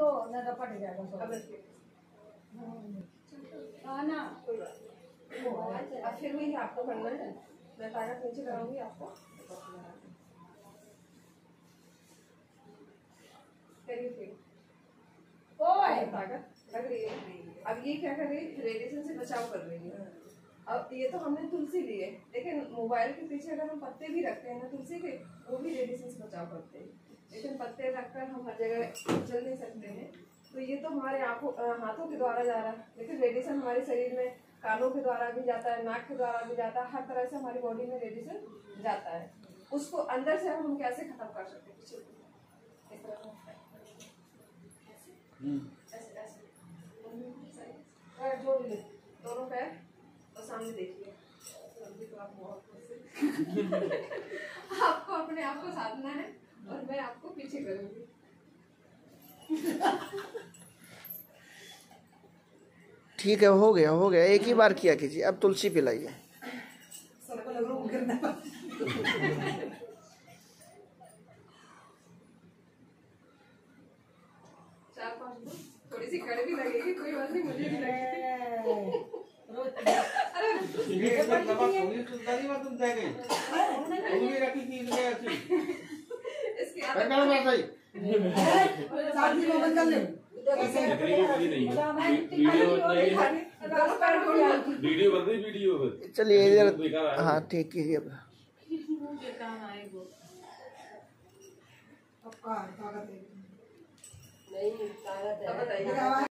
ना तो फट जाएगा सब। हाँ ना कोई बात नहीं। अब फिर वही आपको करना है, मैं ताकत नीचे कराऊंगी आपको। करिए फिर ताकत लग रही है। अब ये क्या कर रही है, रेडिएशन से बचाव कर रही है। अब ये तो हमने तुलसी ली है, लेकिन मोबाइल के पीछे अगर हम पत्ते भी रखते हैं ना तुलसी के, वो भी रेडिएशन से बचाव करते हैं। लेकिन पत्ते रखकर हम हर जगह चल नहीं सकते हैं, तो ये तो हमारे हाथों के द्वारा जा रहा है, लेकिन रेडिएशन हमारे शरीर में कानों के द्वारा भी जाता है, नाक के द्वारा भी जाता है, हर तरह से हमारी बॉडी में रेडिएशन जाता है। उसको अंदर से हम कैसे खत्म कर सकते हैं? इस तरह जोड़ ले दोनों पैर और सामने देखिए। तो आप बहुत आपको अपने आप को साधना है और मैं आपको पीछे करूंगी। ठीक है, हो गया, एक ही बार किया कीजिए। अब तुलसी पिलाइए। थोड़ी सी कड़वी लगेगी, कोई बात नहीं, मुझे भी लगेगी। वीडियो चलिए इधर। हाँ ठीक कीजिए अब। नहीं, बताइए।